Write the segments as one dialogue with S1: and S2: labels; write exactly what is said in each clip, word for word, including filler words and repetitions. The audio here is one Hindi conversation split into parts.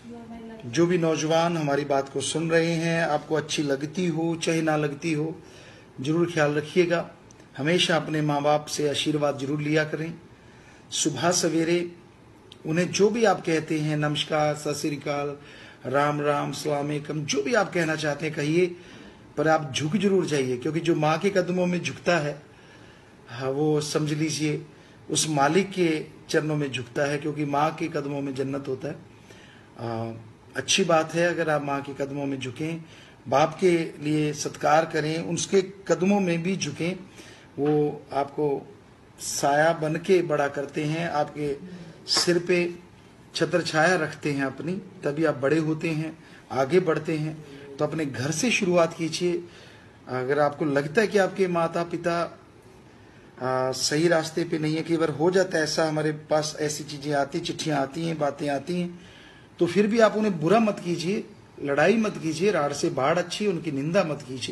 S1: जो भी नौजवान हमारी बात को सुन रहे हैं, आपको अच्छी लगती हो चाहे ना लगती हो, जरूर ख्याल रखिएगा। हमेशा अपने माँ बाप से आशीर्वाद जरूर लिया करें। सुबह सवेरे उन्हें जो भी आप कहते हैं, नमस्कार, सत श्री अकाल, राम राम, अस्सलाम वालेकुम, जो भी आप कहना चाहते हैं कहिए, पर आप झुक जरूर जाइए, क्योंकि जो माँ के कदमों में झुकता है, हाँ, वो समझ लीजिए उस मालिक के चरणों में झुकता है, क्योंकि माँ के कदमों में जन्नत होता है। आ, अच्छी बात है अगर आप माँ के कदमों में झुकें, बाप के लिए सत्कार करें, उसके कदमों में भी झुकें। वो आपको साया बन के बड़ा करते हैं, आपके सिर पे छत्र छाया रखते हैं अपनी, तभी आप बड़े होते हैं, आगे बढ़ते हैं। तो अपने घर से शुरुआत कीजिए। अगर आपको लगता है कि आपके माता पिता आ, सही रास्ते पे नहीं है, कई बार हो जाता है ऐसा, हमारे पास ऐसी चीजें आती, चिट्ठियां आती हैं, बातें आती हैं, तो फिर भी आप उन्हें बुरा मत कीजिए, लड़ाई मत कीजिए, राड़ से बाढ़ अच्छी, उनकी निंदा मत कीजिए।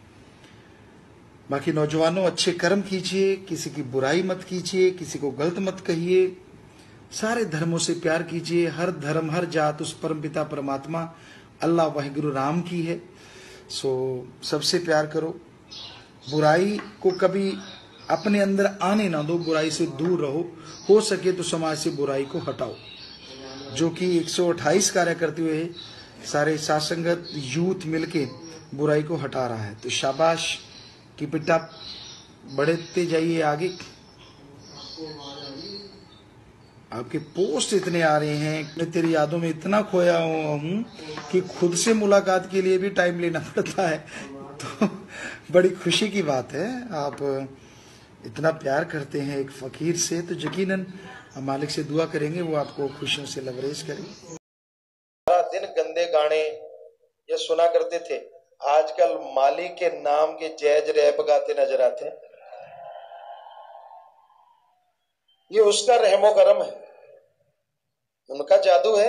S1: बाकी नौजवानों, अच्छे कर्म कीजिए, किसी की बुराई मत कीजिए, किसी को गलत मत कहिए, सारे धर्मों से प्यार कीजिए। हर धर्म, हर जात उस परम पिता परमात्मा अल्लाह वाहिगुरु राम की है। सो सबसे प्यार करो, बुराई को कभी अपने अंदर आने ना दो, बुराई से दूर रहो, हो सके तो समाज से बुराई को हटाओ, जो कि एक सौ अट्ठाईस कार्य करते हुए सारे सासंगत यूथ मिलके बुराई को हटा रहा है। तो शाबाश, की पिटा, बढ़ते जाइए आगे। आपके पोस्ट इतने आ रहे हैं, मैं तेरी यादों में इतना खोया हूं कि खुद से मुलाकात के लिए भी टाइम लेना पड़ता है। तो बड़ी खुशी की बात है, आप इतना प्यार करते हैं एक फकीर से, तो यकीनन हम मालिक से दुआ करेंगे वो आपको खुशियों से लबरेज करें।
S2: सारा दिन गंदे गाने ये सुना करते थे, आजकल मालिक के नाम के जैज रैप गाते नजर आते हैं। ये उसका रहमो करम है, उनका जादू है,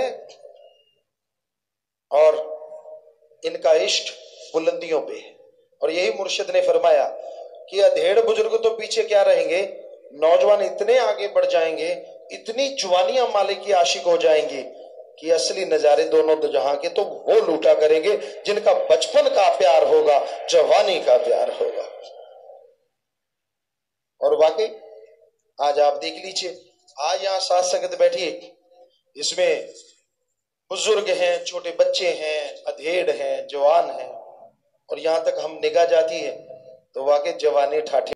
S2: और इनका इश्क बुलंदियों पे है। और यही मुर्शिद ने फरमाया कि अधेड़ बुजुर्ग तो पीछे क्या रहेंगे, नौजवान इतने आगे बढ़ जाएंगे, इतनी जवानियां मालिक की आशिक हो जाएंगी कि असली नजारे दोनों तो जहां के तो वो लूटा करेंगे जिनका बचपन का प्यार होगा, जवानी का प्यार होगा। और वाकई आज आप देख लीजिए, आज यहां साथ संगत बैठी है, इसमें बुजुर्ग हैं, छोटे बच्चे हैं, अधेड़ हैं, जवान हैं, और यहां तक हम निगाह जाती है तो वाकई जवानी ठाठी